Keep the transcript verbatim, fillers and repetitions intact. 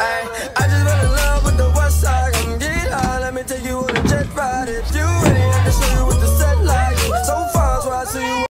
Ay, I just fell in love with the west side. Come get high, let me take you on a jet ride. If you ready, I can show you what the